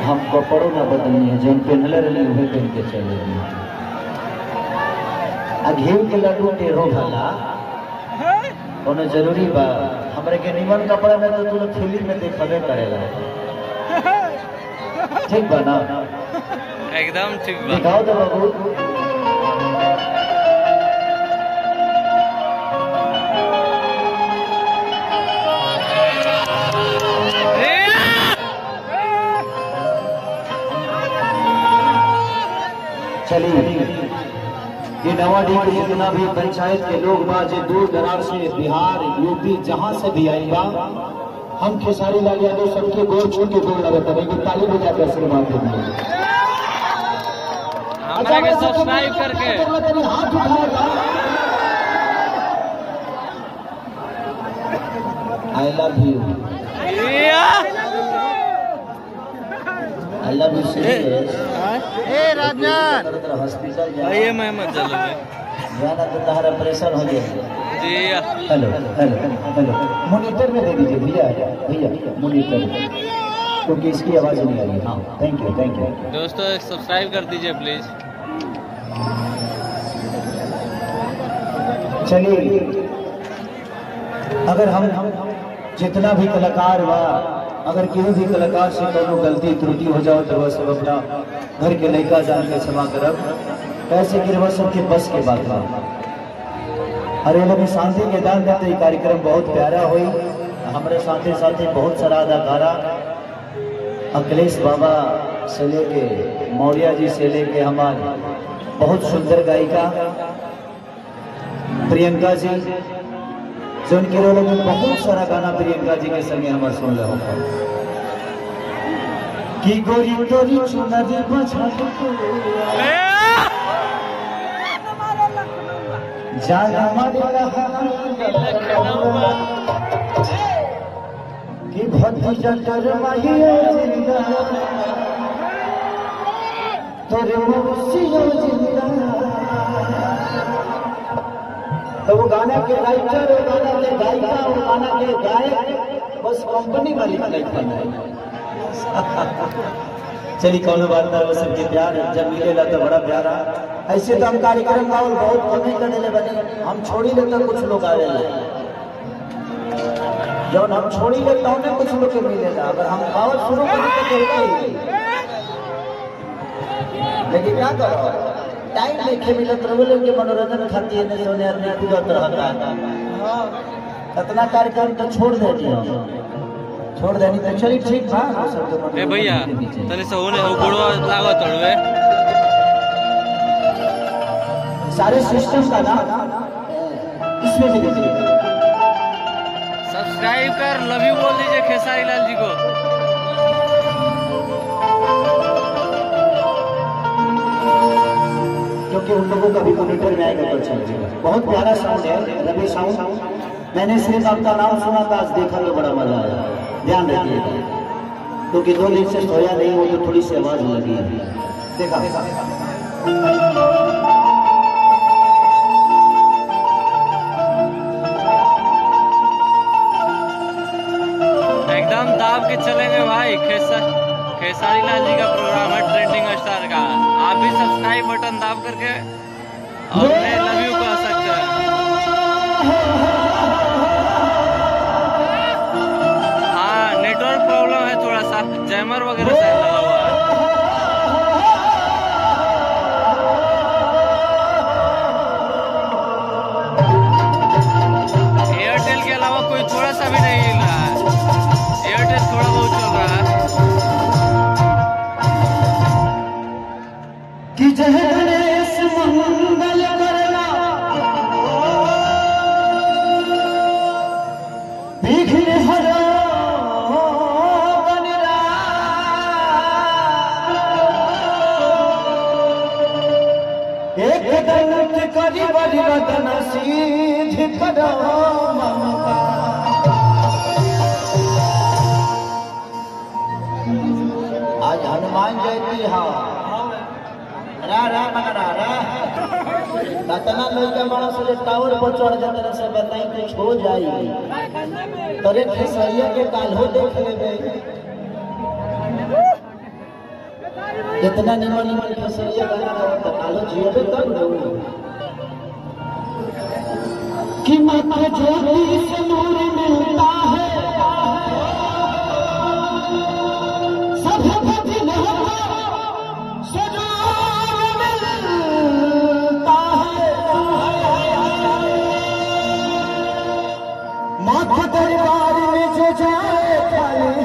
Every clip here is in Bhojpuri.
हम कपड़ों ना बदलनी है, जौन पहनले रही वही पहन के चले घी के लड्डू टेढ़ो भला कोनो जरूरी बा। हमरे के निमन कपड़ा में तो तू फिल्म में देखबे करेला। ठीक बा ना? एकदम ठीक बा। दिखाओ तो बाबू। चलिए ये नवाडीह के जितना भी पंचायत के लोग बा जो दूर दराज से बिहार यूपी जहां से भी आई बा, हम खेसारी लाल यादव सबके गोर छू के गोर लगता है। ताली बजा के आशीर्वाद देंगे। हमारे के सब्सक्राइब करके हाथ उठाएगा। I love you. I love you serious. ए राजन हॉस्पिटल आइए मैं मत चलो जाना तो तुम्हारा ऑपरेशन हो गया जी। हेलो हेलो हेलो मॉनिटर में दे दीजिए भैया भैया मॉनिटर, क्योंकि इसकी आवाज़ नहीं आ रही। हाँ थैंक यू दोस्तों सब्सक्राइब कर दीजिए प्लीज। चलिए अगर हम जितना भी कलाकार बा, अगर किसी भी कलाकार से कोनो गलती त्रुटि हो जाओ तो वह सब अपना घर के लड़का जान के क्षमा करब। कैसे गिरवा सबके बस के बात बा। अरे लोग शांति के दान देते कार्यक्रम बहुत प्यारा हुई। हमारे साथे साथे बहुत सारा अदाकारा अखिलेश बाबा से लेके मौर्या जी से लेके हमारे बहुत सुंदर गायिका प्रियंका जी, जो उनके रोल में बहुत सारा गाना प्रियंका जी के संगे हमारे सुन रहे हो कि गोरी तोरी चुनरी बजा जाना कि भतीजा करवाइए जिंदा तोरे मौसियो जिंदा। तो वो गाना के राइटर, वो गाना के गायिका, वो गाना के गायक बस कंपनी मालिक नहीं बनाए। चलिए कौन बात ना, वो सबके प्यार जब मिलेला तो बड़ा प्यारा। ऐसे तो हम कार्यक्रम गावल बहुत कमी करने बने, हम छोड़ी लेते कुछ लोग आवेला, जब हम छोड़ी लेते उन्हें कुछ लोग के मिलेला। अगर हम गावल शुरू करें तो चलता ही, लेकिन क्या करो टाइम देखे मिलत रहे के मनोरंजन खाती है सोने आदमी पूजत रहता। कितना कार्यक्रम तो छोड़ देती छोड़ देनी तो चलिए ठीक बा। ए भैया तने से होने हो गुड़वा लागो तड़वे सारे सिस्टम का ना इसमें भी दीजिए। सब्सक्राइब कर लव यू बोल दीजिए खेसारी लाल जी को। क्योंकि उन लोगों का भी मॉनिटर में आएगा तो चलेगा। बहुत प्यारा साउंड है रवि साउंड। मैंने सिर्फ आपका नाम सुना था, आज देखा तो बड़ा मजा आया। ध्यान रखिएगा क्योंकि दो दिन से सोया नहीं हो तो थोड़ी सी आवाज लगी है। देखा एकदम दाब के चलेंगे भाई। खेसारी लाल जी का प्रोग्राम है ट्रेंडिंग स्टार का। आप भी सब्सक्राइब बटन दाब करके अपने लव यू कह सकते हैं। हाँ नेटवर्क प्रॉब्लम है थोड़ा सा, जैमर वगैरह से लगा हुआ है। एयरटेल के अलावा कोई थोड़ा सा भी नहीं हिल रहा है। एयरटेल थोड़ा बहुत चल रहा है। कि जय गणेश मंगल करना विघ्न हरो एक दंत करी बड़ी रतन सिद्ध करो ममता। आज हनुमान जयंती है। कतना लड़का बड़ा से टावर पर चढ़ जाते से बताई कुछ हो जाई तोरे खेसरिया के काल हो देख लेबे। इतना निमन निमन फसलिया गाना गाता आलो जियो तब रहू कि माथे ज्योति से नूर मिलता है सब दिन सजूर मिलता है माथे दरबार में जो जाए खाली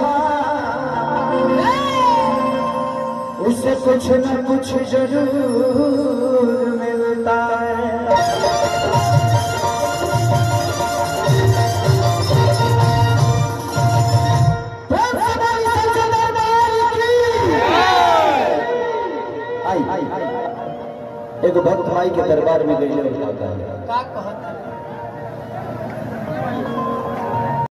उसे कुछ न कुछ जरूर मिलता है। एक भक्त माई के दरबार में गई और क्या कहता है